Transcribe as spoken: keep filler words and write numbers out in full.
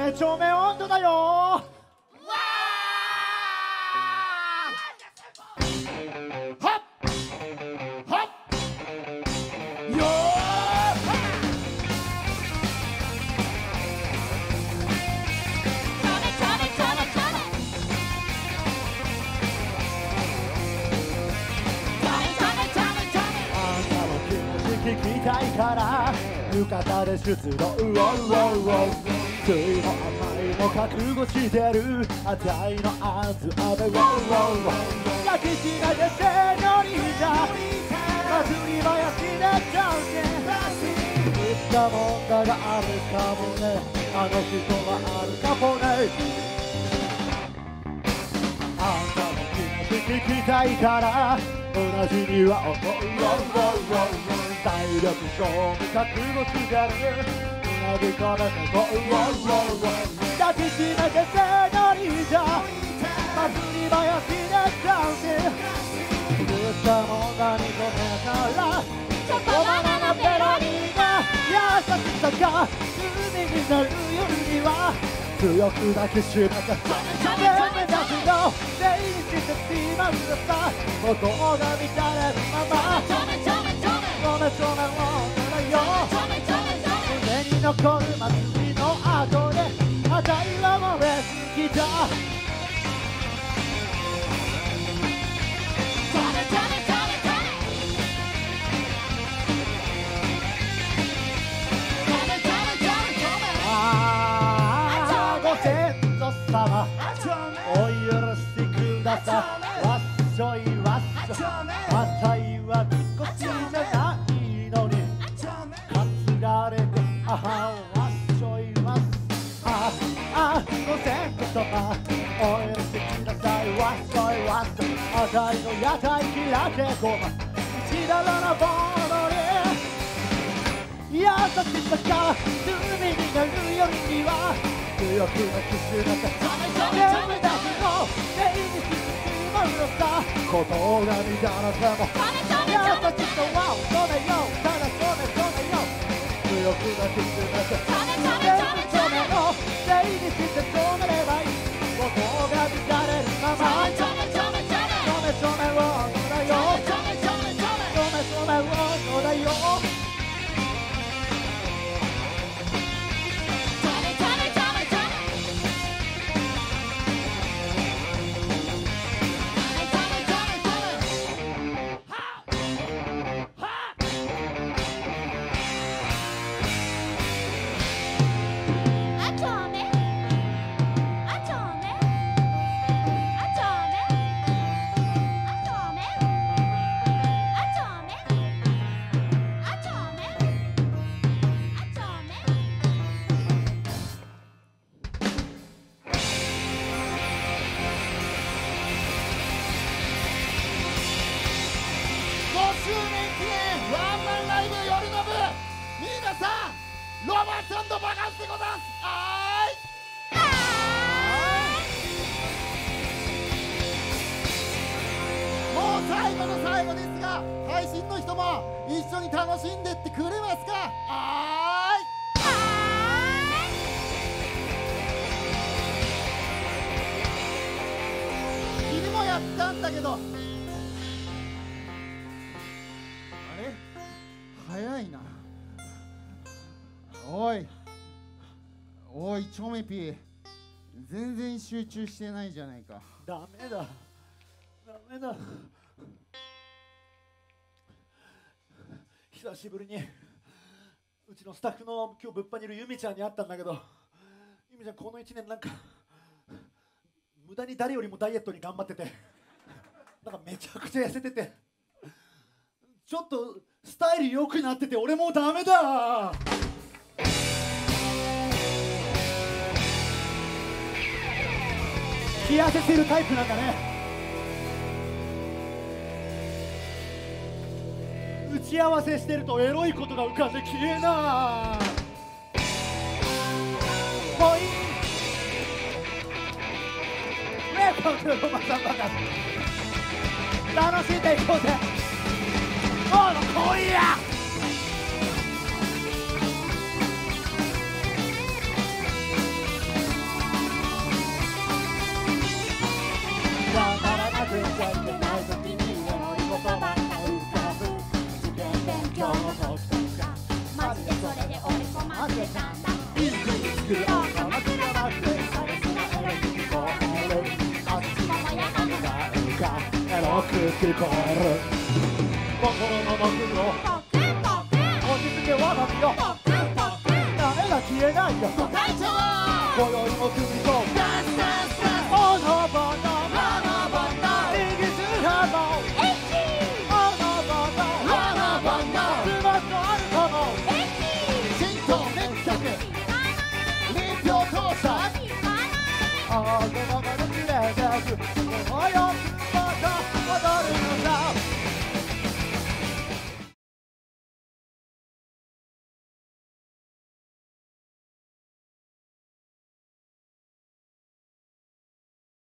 めちょめ温度だよ。わーはっはっよー聞きたいから浴衣で出動。うおうおうおうついも甘いも覚悟してるあたいのアンズアベウォウウォウ抱きしめてセニョリータ祭り林でちゃうけ言ったもんだがあるかもね。あの人はあるかもね。あんたの気持ち聞きたいから同じには思う。体力勝負覚悟してるうなぎこめてこう抱きしめてセニョリータ祭り林でちゃうけ言ったもんだにごめんならチョコバナナペロリーが優しさが海になる夜には強く抱きしめて全部出すよ出入りしてしまうのさ向こうが乱れるままちょめちょめちょめちょめちょめをだよ胸に残る祭りの後であたいは燃え尽きた。お許しください。わっしょいわっしょあたいはみこしじゃないのに担がれてあはわっしょいわっああご先祖様お許しください。わっしょいわっしょあたいの屋台開けごま一だらなボードに優しさが罪になる夜には強く抱きしめて全部出すの出入りしてしまうのさことが乱れても優しさは乙女よただ乙女乙女よ強く抱きしめて全部乙女を出入りして止めればいいことが乱れるまま乙女乙女乙女をだよ乙女乙女をだよロマンス&バカンスでございます。あーいもう最後の最後ですが配信の人も一緒に楽しんでってくれますか。あーい君もやったんだけどあれ早いな。おいおいチョメピー全然集中してないじゃないか。ダメだダメだ久しぶりにうちのスタッフの今日物販にいるユミちゃんに会ったんだけどユミちゃんこのいちねんなんか無駄に誰よりもダイエットに頑張っててなんかめちゃくちゃ痩せててちょっとスタイル良くなってて俺もうダメだ。気痩せてるタイプなんだね。打ち合わせしてるとエロいことが浮かんで消えなもういいねえコントローマンさんバカ楽しんでいこうぜ。もう来いやく聞こえる心の僕を落ち着け我が身よ誰が消えないよ今宵も君とオノボノ右スハモオノボノスマットアルコモ浸透熱脚にんぴょう交差あが